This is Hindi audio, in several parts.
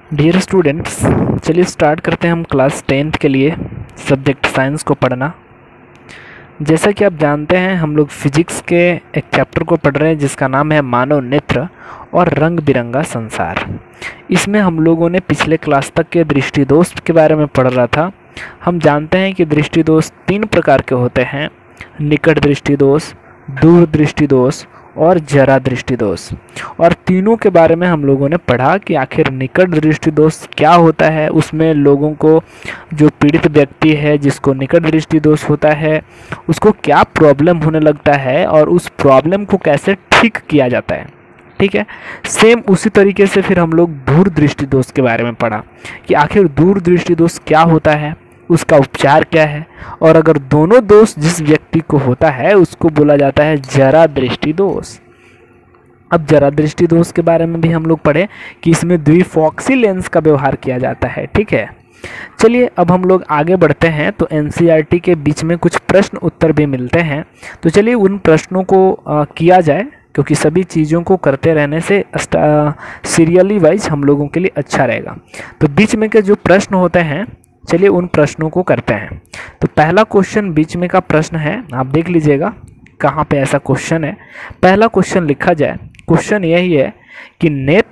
डियर स्टूडेंट्स, चलिए स्टार्ट करते हैं हम क्लास 10th के लिए सब्जेक्ट साइंस को पढ़ना। जैसा कि आप जानते हैं हम लोग फिजिक्स के एक चैप्टर को पढ़ रहे हैं जिसका नाम है मानव नेत्र और रंग बिरंगा संसार। इसमें हम लोगों ने पिछले क्लास तक के दृष्टिदोष के बारे में पढ़ रहा था। हम जानते हैं कि दृष्टिदोष 3 प्रकार के होते हैं, निकट दृष्टिदोष, दूर दृष्टिदोष और जरा दृष्टिदोष। और तीनों के बारे में हम लोगों ने पढ़ा कि आखिर निकट दृष्टिदोष क्या होता है, उसमें लोगों को, जो पीड़ित व्यक्ति है जिसको निकट दृष्टिदोष होता है, उसको क्या प्रॉब्लम होने लगता है और उस प्रॉब्लम को कैसे ठीक किया जाता है। ठीक है, सेम उसी तरीके से फिर हम लोग दूर दृष्टिदोष के बारे में पढ़ा कि आखिर दूर दृष्टिदोष क्या होता है, उसका उपचार क्या है, और अगर दोनों दोष जिस व्यक्ति को होता है उसको बोला जाता है जरा दृष्टि दोष। अब जरा दृष्टि दोष के बारे में भी हम लोग पढ़े कि इसमें द्विफॉक्सी लेंस का व्यवहार किया जाता है। ठीक है, चलिए अब हम लोग आगे बढ़ते हैं। तो एनसीईआरटी के बीच में कुछ प्रश्न उत्तर भी मिलते हैं, तो चलिए उन प्रश्नों को किया जाए, क्योंकि सभी चीज़ों को करते रहने से सीरियली वाइज हम लोगों के लिए अच्छा रहेगा। तो बीच में के जो प्रश्न होते हैं, चलिए उन प्रश्नों को करते हैं। तो पहला क्वेश्चन बीच में का प्रश्न है, आप देख लीजिएगा कहाँ पे ऐसा क्वेश्चन है। पहला क्वेश्चन लिखा जाए, क्वेश्चन यही है कि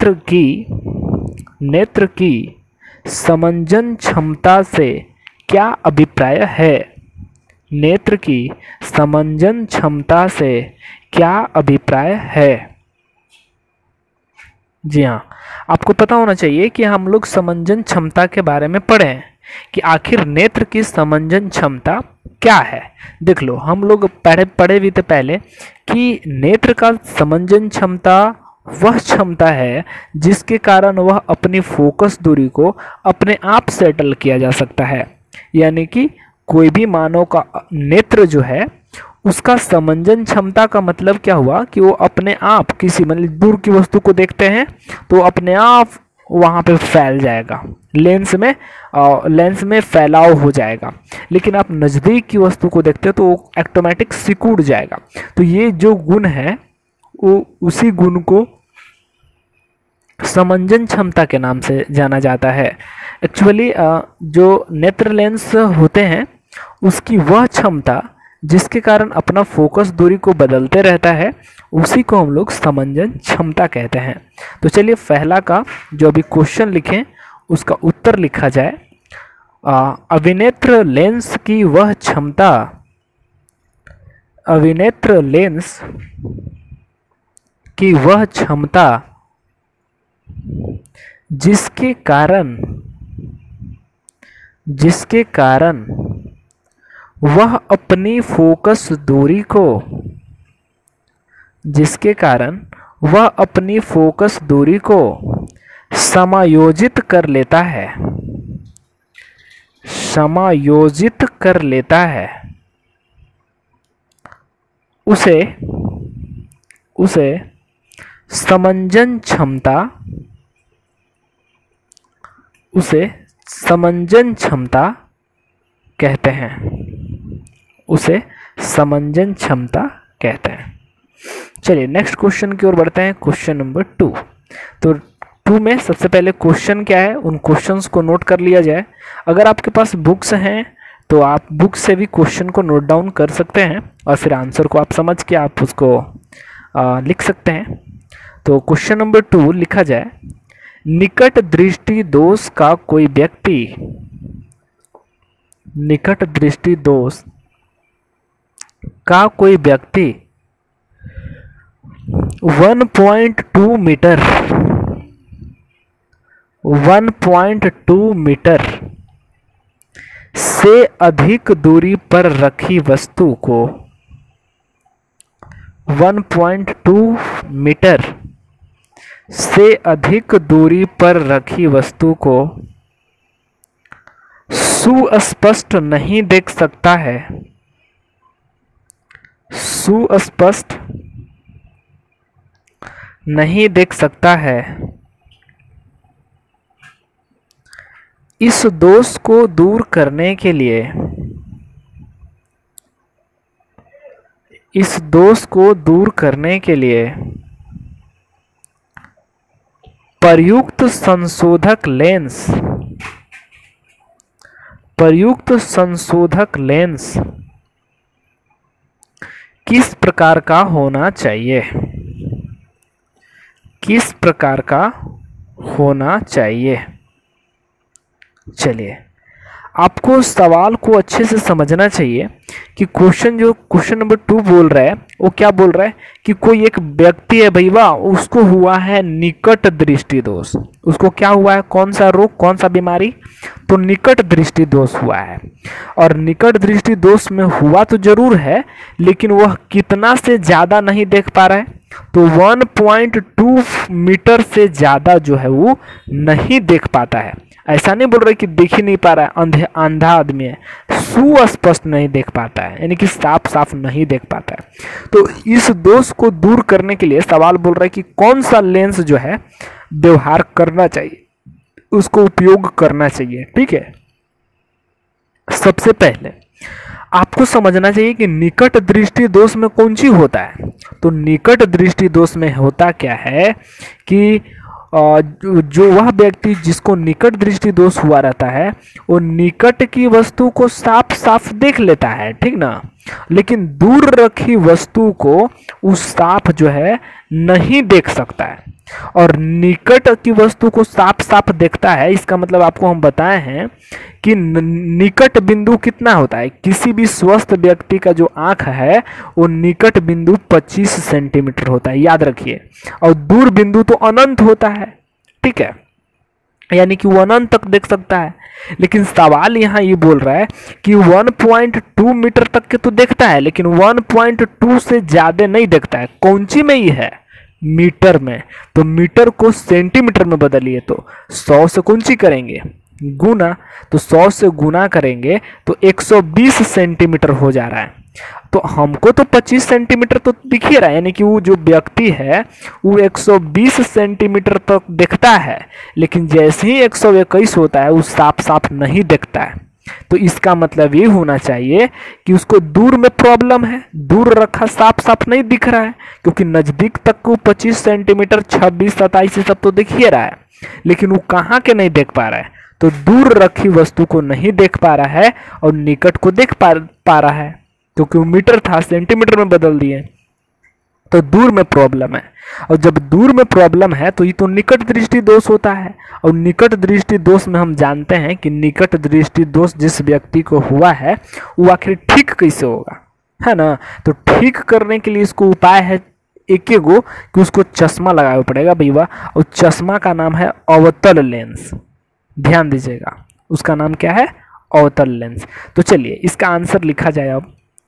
नेत्र की समंजन क्षमता से क्या अभिप्राय है। नेत्र की समंजन क्षमता से क्या अभिप्राय है। जी हाँ, आपको पता होना चाहिए कि हम लोग समंजन क्षमता के बारे में पढ़े हैं कि आखिर नेत्र की समंजन क्षमता क्या है। देख लो, हम लोग पढ़े भी थे पहले कि नेत्र का समंजन क्षमता वह क्षमता है जिसके कारण वह अपनी फोकस दूरी को अपने आप सेटल किया जा सकता है। यानी कि कोई भी मानव का नेत्र जो है उसका समंजन क्षमता का मतलब क्या हुआ कि वो अपने आप किसी मतलब दूर की वस्तु को देखते हैं तो अपने आप वहाँ पे फैल जाएगा, लेंस में फैलाव हो जाएगा। लेकिन आप नज़दीक की वस्तु को देखते हो तो वो ऑटोमेटिक सिकुड़ जाएगा। तो ये जो गुण है वो उसी गुण को समंजन क्षमता के नाम से जाना जाता है। एक्चुअली जो नेत्र लेंस होते हैं उसकी वह क्षमता जिसके कारण अपना फोकस दूरी को बदलते रहता है, उसी को हम लोग समंजन क्षमता कहते हैं। तो चलिए पहला का जो अभी क्वेश्चन लिखें उसका उत्तर लिखा जाए। अविनेत्र लेंस की वह क्षमता, अविनेत्र लेंस की वह क्षमता जिसके कारण वह अपनी फोकस दूरी को, जिसके कारण वह अपनी फोकस दूरी को समायोजित कर लेता है, समायोजित कर लेता है, उसे समंजन क्षमता, उसे समंजन क्षमता कहते हैं, उसे समंजन क्षमता कहते हैं। चलिए नेक्स्ट क्वेश्चन की ओर बढ़ते हैं, क्वेश्चन नंबर 2। तो 2 में सबसे पहले क्वेश्चन क्या है उन क्वेश्चंस को नोट कर लिया जाए। अगर आपके पास बुक्स हैं तो आप बुक से भी क्वेश्चन को नोट डाउन कर सकते हैं और फिर आंसर को आप समझ के आप उसको लिख सकते हैं। तो क्वेश्चन नंबर 2 लिखा जाए, निकट दृष्टि दोष का कोई व्यक्ति, निकट दृष्टि दोष का कोई व्यक्ति 1.2 मीटर, 1.2 मीटर से अधिक दूरी पर रखी वस्तु को, 1.2 मीटर से अधिक दूरी पर रखी वस्तु को सुस्पष्ट नहीं देख सकता है, सुस्पष्ट नहीं देख सकता है। इस दोष को दूर करने के लिए, इस दोष को दूर करने के लिए प्रयुक्त संशोधक लेंस किस प्रकार का होना चाहिए? किस प्रकार का होना चाहिए? चलिए, आपको सवाल को अच्छे से समझना चाहिए कि क्वेश्चन नंबर 2 बोल रहा है, वो क्या बोल रहा है कि कोई एक व्यक्ति है भैया, उसको हुआ है निकट दृष्टि दोष। उसको क्या हुआ है? कौन सा रोग, कौन सा बीमारी? तो निकट दृष्टि दोष हुआ है। और निकट दृष्टि दोष में हुआ तो जरूर है, लेकिन वह कितना से ज्यादा नहीं देख पा रहा है, तो 1.2 मीटर से ज्यादा जो है वो नहीं देख पाता है। ऐसा नहीं बोल रहे कि देख ही नहीं पा रहा है, अंधा आदमी है, सुस्पष्ट नहीं देख पाता है, यानी कि साफ साफ नहीं देख पाता है। तो इस दोष को दूर करने के लिए सवाल बोल रहा है कि कौन सा लेंस जो है व्यवहार करना चाहिए, उसको उपयोग करना चाहिए। ठीक है, सबसे पहले आपको समझना चाहिए कि निकट दृष्टि दोष में कौन सी होता है। तो निकट दृष्टि दोष में होता क्या है कि जो वह व्यक्ति जिसको निकट दृष्टि दोष हुआ रहता है, वो निकट की वस्तु को साफ साफ देख लेता है, ठीक ना, लेकिन दूर रखी वस्तु को उस साफ जो है नहीं देख सकता है। और निकट की वस्तु को साफ साफ देखता है, इसका मतलब आपको हम बताए हैं कि निकट बिंदु कितना होता है। किसी भी स्वस्थ व्यक्ति का जो आंख है वो निकट बिंदु 25 सेंटीमीटर होता है, याद रखिए। और दूर बिंदु तो अनंत होता है, ठीक है, यानी कि वो अनंत तक देख सकता है। लेकिन सवाल यहाँ ये बोल रहा है कि 1.2 मीटर तक के तो देखता है, लेकिन 1.2 से ज्यादा नहीं देखता है। कौन सी में ही है? मीटर में। तो मीटर को सेंटीमीटर में बदलिए, तो 100 से कौन सी करेंगे? गुना। तो 100 से गुना करेंगे तो 120 सेंटीमीटर हो जा रहा है। तो हमको तो 25 सेंटीमीटर तो दिख ही रहा है, यानी कि वो जो व्यक्ति है वो 120 सेंटीमीटर तक दिखता है, लेकिन जैसे ही 121 होता है वो साफ साफ नहीं दिखता है। तो इसका मतलब ये होना चाहिए कि उसको दूर में प्रॉब्लम है, दूर रखा साफ साफ नहीं दिख रहा है, क्योंकि नजदीक तक को 25 सेंटीमीटर 26 27 सब तो दिख ही रहा है, लेकिन वो कहाँ के नहीं देख पा रहा है? तो दूर रखी वस्तु को नहीं देख पा रहा है और निकट को देख पा रहा है, क्योंकि वो मीटर था सेंटीमीटर में बदल दिए। तो दूर में प्रॉब्लम है, और जब दूर में प्रॉब्लम है तो ये तो निकट दृष्टि दोष होता है। और निकट दृष्टि दोष में हम जानते हैं कि निकट दृष्टि दोष जिस व्यक्ति को हुआ है वो आखिर ठीक कैसे होगा, है ना। तो ठीक करने के लिए इसको उपाय है एक ही गो कि उसको चश्मा लगाना पड़ेगा भैया, और चश्मा का नाम है अवतल लेंस। ध्यान दीजिएगा, उसका नाम क्या है? अवतल लेंस। तो चलिए इसका आंसर लिखा जाए अब।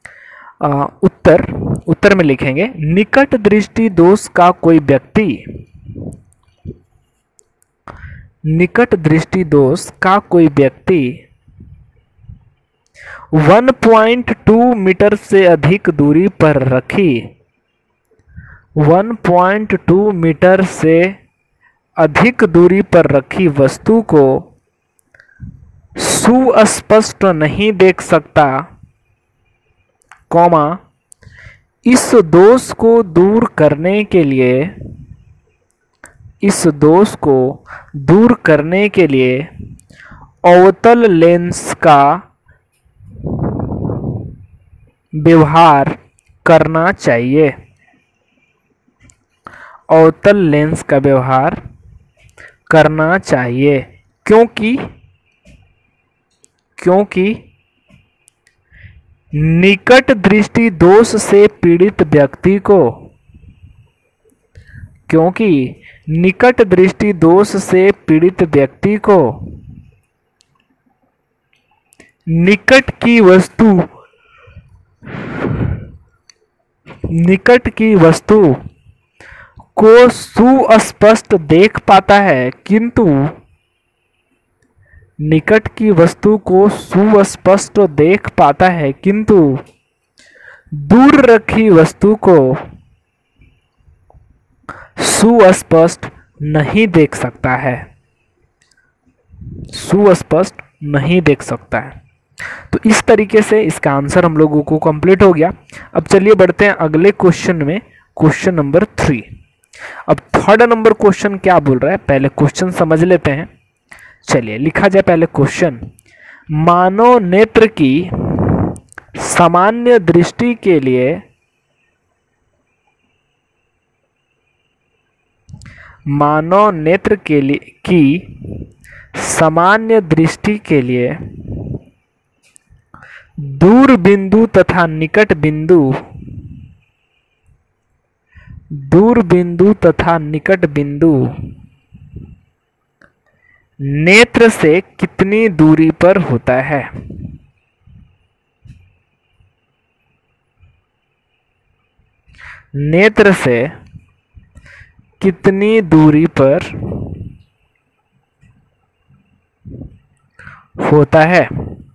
उत्तर में लिखेंगे निकट दृष्टि दोष का कोई व्यक्ति, निकट दृष्टि दोष का कोई व्यक्ति 1.2 मीटर से अधिक दूरी पर रखी 1.2 मीटर से अधिक दूरी पर रखी वस्तु को सुस्पष्ट नहीं देख सकता, कॉमा, इस दोष को दूर करने के लिए, इस दोष को दूर करने के लिए अवतल लेंस का व्यवहार करना चाहिए। अवतल लेंस का व्यवहार करना चाहिए, क्योंकि निकट दृष्टि दोष से पीड़ित व्यक्ति को, क्योंकि निकट दृष्टि दोष से पीड़ित व्यक्ति को निकट की वस्तु को सुस्पष्ट देख पाता है, किंतु निकट की वस्तु को सुस्पष्ट देख पाता है, किंतु दूर रखी वस्तु को सुस्पष्ट नहीं देख सकता है, सुस्पष्ट नहीं देख सकता है। तो इस तरीके से इसका आंसर हम लोगों को कंप्लीट हो गया। अब चलिए बढ़ते हैं अगले क्वेश्चन में, क्वेश्चन नंबर 3। अब थर्ड नंबर क्वेश्चन क्या बोल रहा है, पहले क्वेश्चन समझ लेते हैं। चलिए लिखा जाए पहले क्वेश्चन। मानव नेत्र की सामान्य दृष्टि के लिए मानव नेत्र के लिए की सामान्य दृष्टि के लिए दूर बिंदु तथा निकट बिंदु नेत्र से कितनी दूरी पर होता है? नेत्र से कितनी दूरी पर होता है?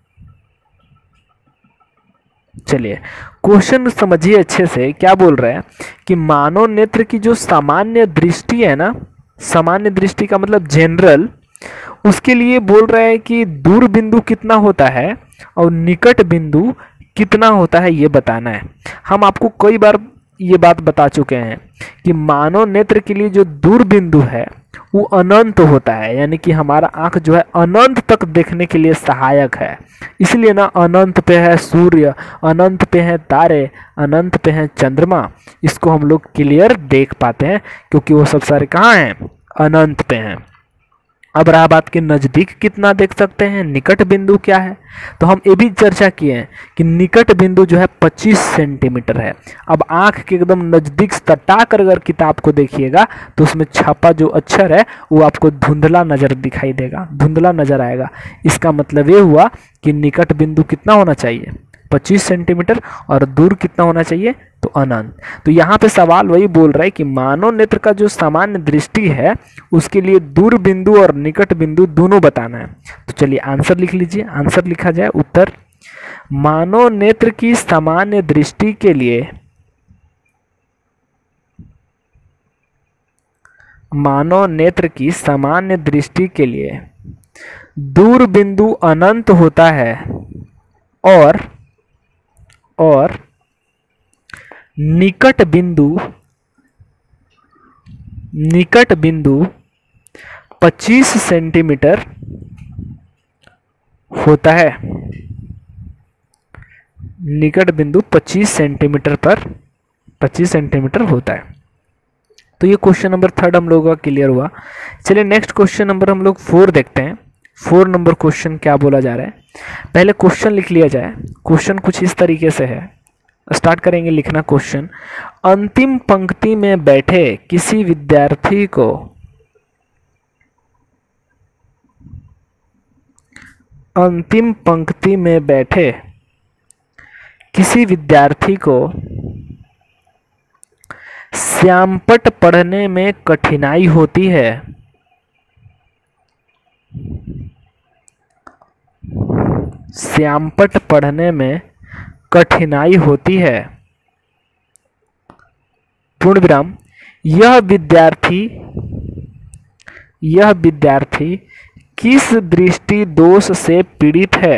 चलिए क्वेश्चन समझिए अच्छे से। क्या बोल रहे हैं कि मानव नेत्र की जो सामान्य दृष्टि है ना, सामान्य दृष्टि का मतलब जनरल, उसके लिए बोल रहा है कि दूर बिंदु कितना होता है और निकट बिंदु कितना होता है, ये बताना है। हम आपको कई बार ये बात बता चुके हैं कि मानव नेत्र के लिए जो दूर बिंदु है वो अनंत होता है, यानी कि हमारा आंख जो है अनंत तक देखने के लिए सहायक है। इसलिए ना अनंत पे है सूर्य, अनंत पे है तारे, अनंत पे है चंद्रमा, इसको हम लोग क्लियर देख पाते हैं क्योंकि वो सब सारे कहाँ हैं? अनंत पे हैं। अब रहा बात कि नज़दीक कितना देख सकते हैं, निकट बिंदु क्या है, तो हम ये भी चर्चा किए हैं कि निकट बिंदु जो है 25 सेंटीमीटर है। अब आंख के एकदम नज़दीक सटाकर अगर किताब को देखिएगा तो उसमें छपा जो अक्षर है वो आपको धुंधला नज़र दिखाई देगा, धुंधला नज़र आएगा। इसका मतलब ये हुआ कि निकट बिंदु कितना होना चाहिए? 25 सेंटीमीटर, और दूर कितना होना चाहिए? तो अनंत। तो यहाँ पे सवाल वही बोल रहा है कि मानव नेत्र का जो सामान्य दृष्टि है उसके लिए दूर बिंदु और निकट बिंदु दोनों बताना है। तो चलिए आंसर लिख लीजिए। आंसर लिखा जाए उत्तर, मानव नेत्र की सामान्य दृष्टि के लिए दूर बिंदु अनंत होता है और निकट बिंदु 25 सेंटीमीटर होता है। निकट बिंदु 25 सेंटीमीटर होता है। तो ये क्वेश्चन नंबर थर्ड हम लोगों का क्लियर हुआ। चलिए नेक्स्ट क्वेश्चन नंबर हम लोग 4 देखते हैं। 4 नंबर क्वेश्चन क्या बोला जा रहा है, पहले क्वेश्चन लिख लिया जाए। क्वेश्चन कुछ इस तरीके से है, स्टार्ट करेंगे लिखना क्वेश्चन। अंतिम पंक्ति में बैठे किसी विद्यार्थी को श्यामपट्ट पढ़ने में कठिनाई होती है। श्यामपट्ट पढ़ने में कठिनाई होती है, पूर्ण विराम। यह विद्यार्थी किस दृष्टि दोष से पीड़ित है?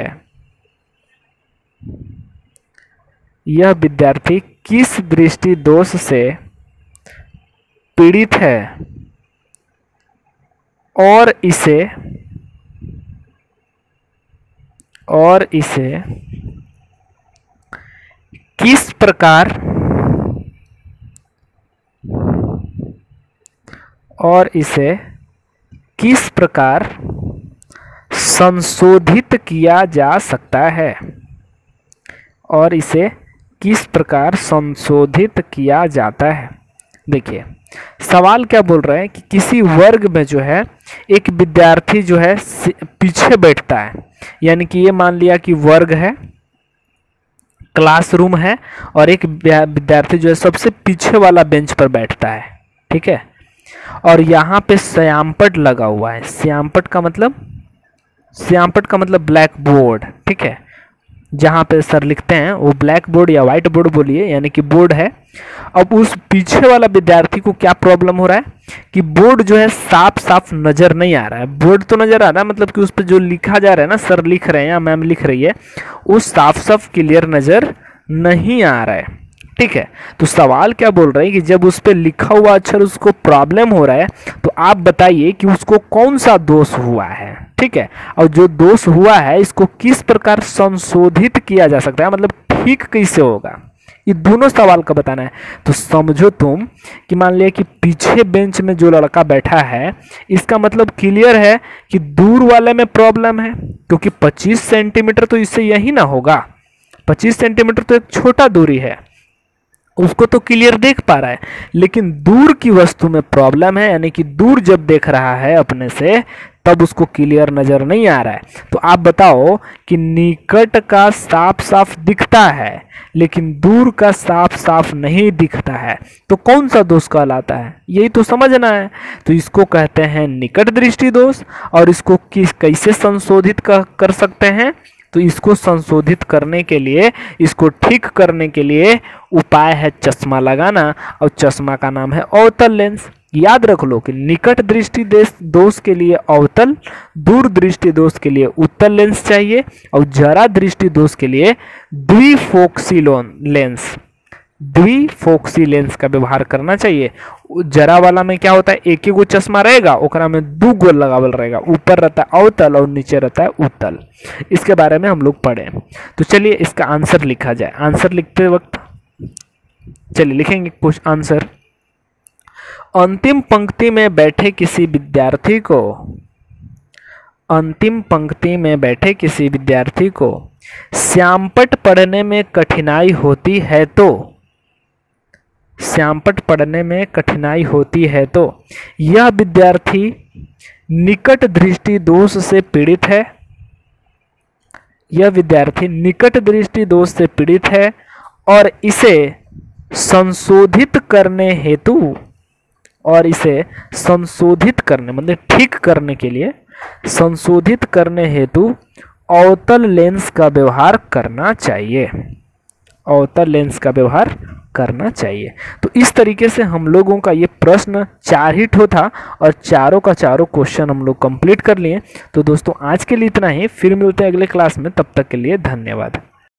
यह विद्यार्थी किस दृष्टि दोष से पीड़ित है और इसे किस प्रकार संशोधित किया जा सकता है? और इसे किस प्रकार संशोधित किया जाता है? देखिए सवाल क्या बोल रहे हैं कि किसी वर्ग में जो है एक विद्यार्थी जो है पीछे बैठता है, यानी कि ये मान लिया कि वर्ग है, क्लासरूम है, और एक विद्यार्थी जो है सबसे पीछे वाला बेंच पर बैठता है, ठीक है। और यहाँ पे श्यामपट्ट लगा हुआ है। श्यामपट्ट का मतलब ब्लैक बोर्ड, ठीक है। जहाँ पे सर लिखते हैं वो ब्लैक बोर्ड या वाइट बोर्ड बोलिए, यानी कि बोर्ड है। अब उस पीछे वाला विद्यार्थी को क्या प्रॉब्लम हो रहा है कि बोर्ड जो है साफ साफ नजर नहीं आ रहा है। बोर्ड तो नजर आ रहा है, मतलब कि उस पर जो लिखा जा रहा है ना, सर लिख रहे हैं या मैम लिख रही है, वो साफ साफ क्लियर नजर नहीं आ रहा है, ठीक है। तो सवाल क्या बोल रहे हैं कि जब उस पर लिखा हुआ अक्षर उसको प्रॉब्लम हो रहा है तो आप बताइए कि उसको कौन सा दोष हुआ है, ठीक है। और जो दोष हुआ है इसको किस प्रकार संशोधित किया जा सकता है, मतलब ठीक कैसे होगा, ये दोनों सवाल का बताना है। तो समझो तुम कि मान लिया कि पीछे बेंच में जो लड़का बैठा है इसका मतलब क्लियर है कि दूर वाले में प्रॉब्लम है, क्योंकि 25 सेंटीमीटर तो इससे यही ना होगा, 25 सेंटीमीटर तो एक छोटा दूरी है, उसको तो क्लियर देख पा रहा है। लेकिन दूर की वस्तु में प्रॉब्लम है, यानी कि दूर जब देख रहा है अपने से तब उसको क्लियर नजर नहीं आ रहा है। तो आप बताओ कि निकट का साफ साफ दिखता है लेकिन दूर का साफ साफ नहीं दिखता है, तो कौन सा दोष कहलाता है, यही तो समझना है। तो इसको कहते हैं निकट दृष्टि दोष। और इसको कैसे संशोधित कर सकते हैं, तो इसको संशोधित करने के लिए, इसको ठीक करने के लिए उपाय है चश्मा लगाना, और चश्मा का नाम है अवतल लेंस। याद रख लो कि निकट दृष्टि दोष के लिए अवतल, दूर दृष्टि दोष के लिए उत्तल लेंस चाहिए, और जरा दृष्टि दोष के लिए द्विफोक्सी लेंस, द्विफोक्सी लेंस का व्यवहार करना चाहिए। जरा वाला में क्या होता है, एक ही गो चश्मा रहेगा, ओकरा में दो गो लगावल रहेगा, ऊपर रहता है अवतल और नीचे रहता है उत्तल। इसके बारे में हम लोग पढ़े। तो चलिए इसका आंसर लिखा जाए। आंसर लिखते वक्त चलिए लिखेंगे कुछ आंसर। अंतिम पंक्ति में बैठे किसी विद्यार्थी को, अंतिम पंक्ति में बैठे किसी विद्यार्थी को श्यामपट्ट पढ़ने में कठिनाई होती है तो, श्यामपट्ट पढ़ने में कठिनाई होती है तो यह विद्यार्थी निकट दृष्टि दोष से पीड़ित है, यह विद्यार्थी निकट दृष्टि दोष से पीड़ित है और इसे संशोधित करने हेतु, और इसे संशोधित करने मतलब ठीक करने के लिए, संशोधित करने हेतु अवतल लेंस का व्यवहार करना चाहिए, अवतल लेंस का व्यवहार करना चाहिए। तो इस तरीके से हम लोगों का ये प्रश्न 4 ही ठो था और चारों का चारों क्वेश्चन हम लोग कंप्लीट कर लिए। तो दोस्तों आज के लिए इतना ही, फिर मिलते हैं अगले क्लास में, तब तक के लिए धन्यवाद।